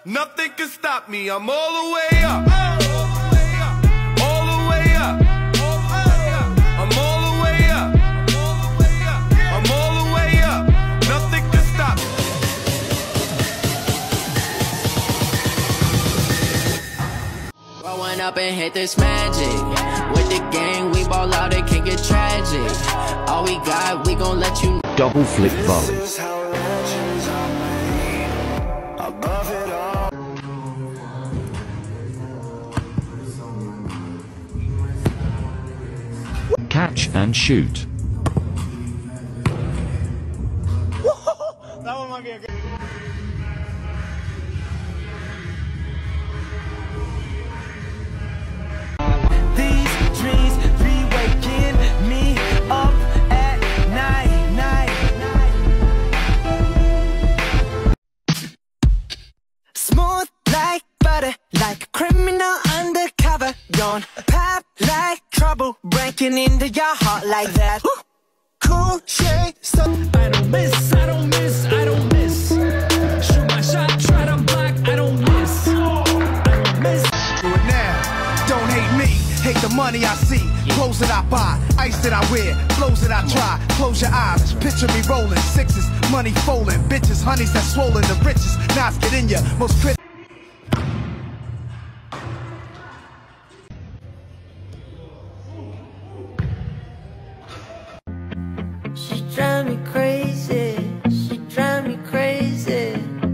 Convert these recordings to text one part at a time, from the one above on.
Nothing can stop me. I'm all the way up. All the way up. I'm all the way up. I'm all the way up. Nothing can stop me. Growing up and hit this magic. With the gang, we ball out, it can get tragic. All we got, we gon' let you know. Double flip volley. This is how legends are made. Above it all. Catch and shoot. That one might be a good. These dreams be waking me up at night. Smooth like butter, like a criminal undercover. Don't pop like trouble, breaking into your heart like that. Cool shade, so I don't miss, I don't miss, I don't miss. Shoot my shot, try to block, I don't miss. I don't miss. Do it now. Don't hate me. Hate the money I see. Clothes that I buy. Ice that I wear. Flows that I try. Close your eyes. Picture me rolling. Sixes. Money folding. Bitches. Honeys that swollen. The richest. Knots get in ya. Most critical. She drive me crazy, she drive me crazy.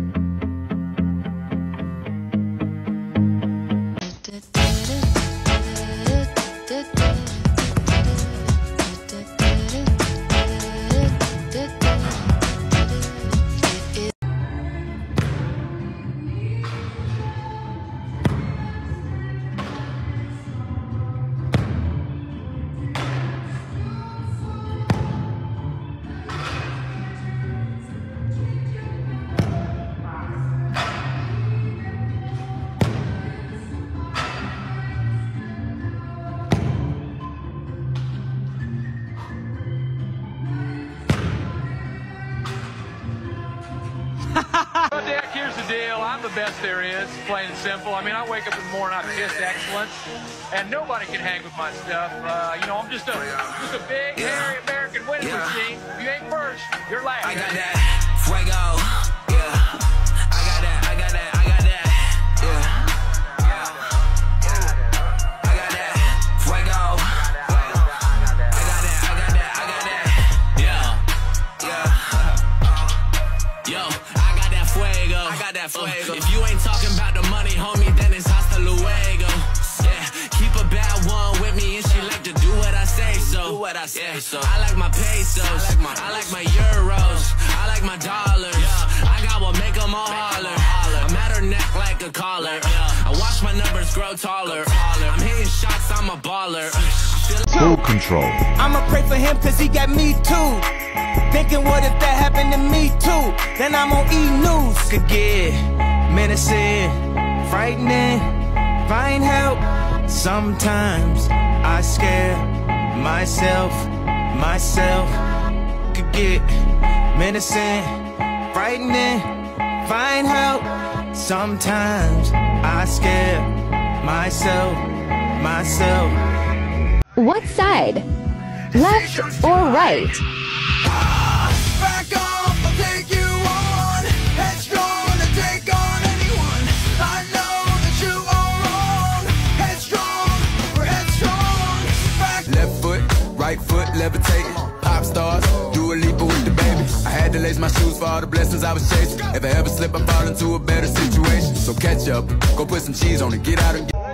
Well, Dick, here's the deal. I'm the best there is, plain and simple. I mean, I wake up in the morning, I kiss excellence, and nobody can hang with my stuff. You know, I'm just a big, hairy American winning machine. If you ain't first, you're last. I got that fuego, yeah. I got that, I got that, I got that, yeah. I got that fuego. I got that, I got that, I got that, yeah. Yo, I got that fuego. I got that fuego. If you ain't talking about the money, homie, then it's hasta luego. Yeah, keep a bad one with me, and she like to do what I say so. I like my pesos, I like my euros, I like my dollars. I got what make them all holler. I'm at her neck like a collar. I watch my numbers grow taller. I'm hitting shots, I'm a baller. Full control. I'ma pray for him cause he got me too. Thinking what if that happened to me too? Then I'm on E-News. Could get menacing, frightening, find help. Sometimes I scare myself. Could get menacing, frightening, find help. Sometimes I scare myself. What side? Left or right? Back off, I'll take you on. Headstrong to take on anyone. I know that you are wrong. Headstrong, we're headstrong. Back left foot, right foot, levitating. Pop stars, do a leap with the baby. I had to lace my shoes for all the blessings I was chasing. If I ever slip, I fall into a better situation. So catch up, go put some cheese on it, get out and get.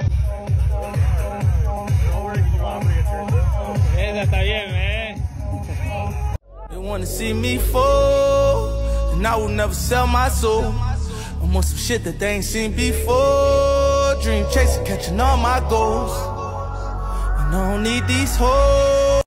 Está bien, man. They wanna see me fall, and I will never sell my soul. I'm on some shit that they ain't seen before. Dream chasing, catching all my goals, and I don't need these hoes.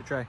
try.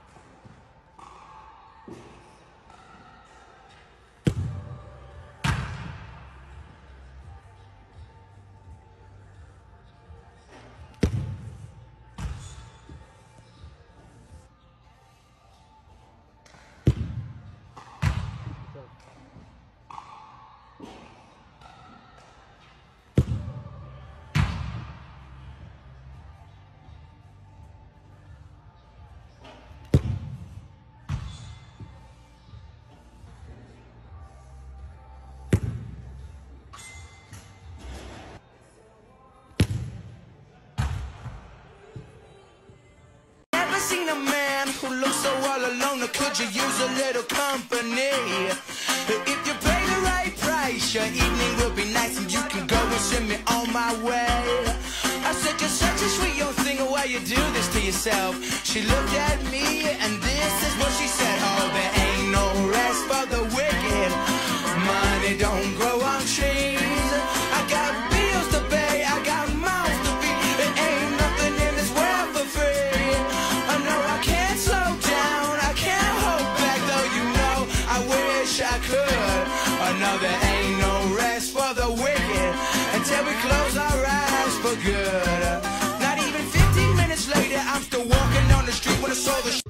Never seen a man who looks so all alone, or could you use a little company? If you pay the right price, your evening will be nice and you can go and send me on my way. I said, you're such a sweet young thing, why you do this to yourself? She looked at me and this is what she said: oh, there ain't no rest for the wicked. Money don't grow on trees. I got bills to pay, I got mouths to feed. There ain't nothing in this world for free. I know I can't slow down, I can't hold back, though you know I wish I could. I know there ain't no rest for the wicked until we close our eyes for good. Not even 15 minutes later, I'm still walking down the street when I saw the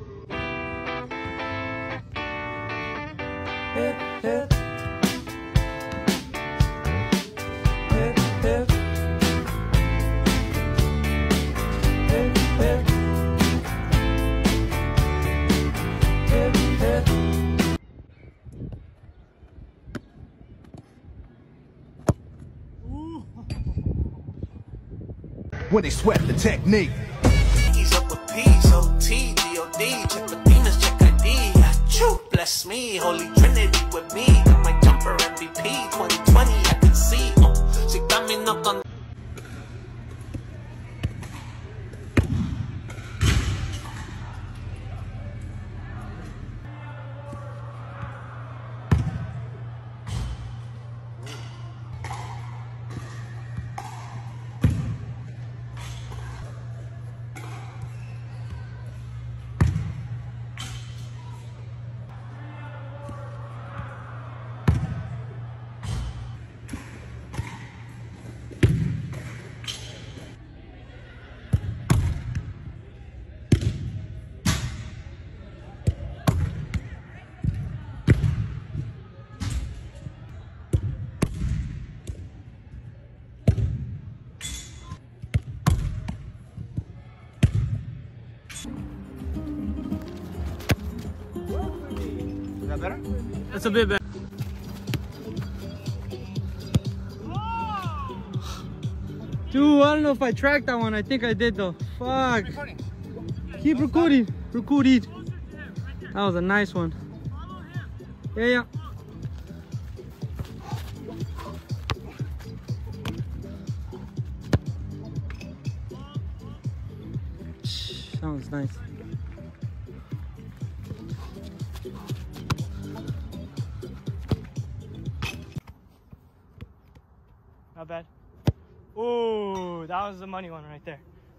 when they sweat the technique. Ease up with peace, OT, DOD, check the demons, check ID. Achoo, bless me, Holy Trinity with me. Got my jumper MVP 2020, I can see. She got me knocked on. Better? That's a bit better. Dude, I don't know if I tracked that one. I think I did though. Fuck. Keep recording. Recorded. That was a nice one. Yeah, yeah. That was nice. Not bad. Ooh, that was the money one right there.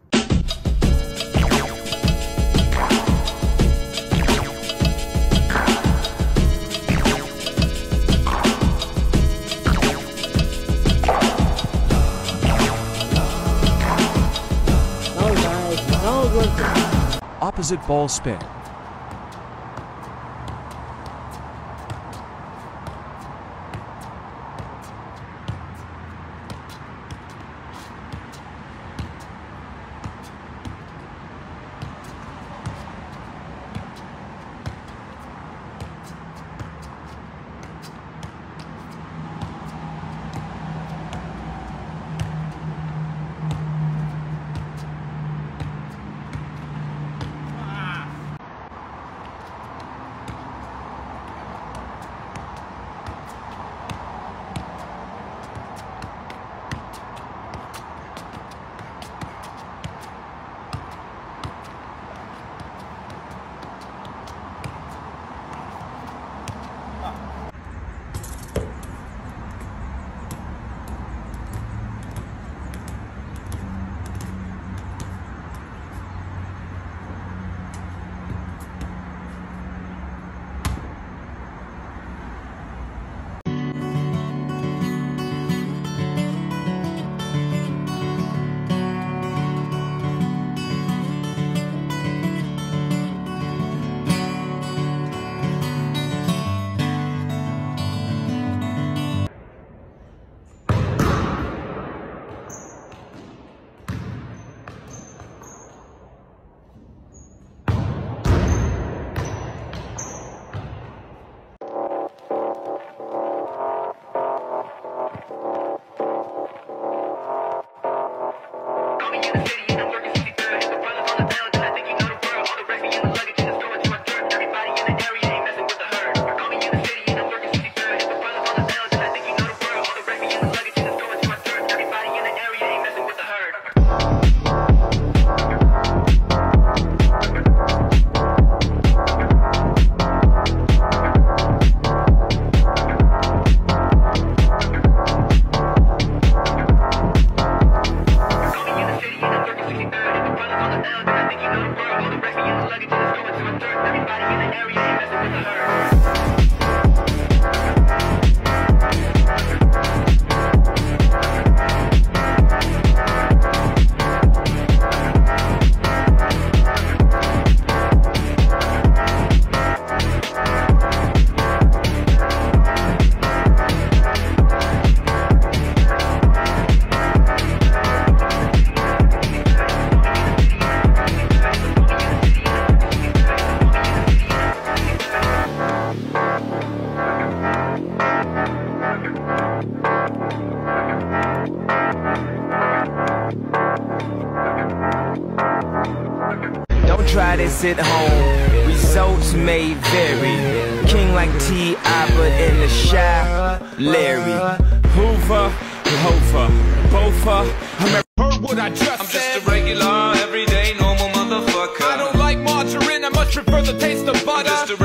That was nice. That was worth it. Opposite ball spin. sit home. Results may vary. King like T.I., but in the shy, Larry. Hoover, Hofer, Bofa. Heard what I just I'm said. just a regular, everyday, normal motherfucker. I don't like margarine, I much prefer the taste of butter. Just a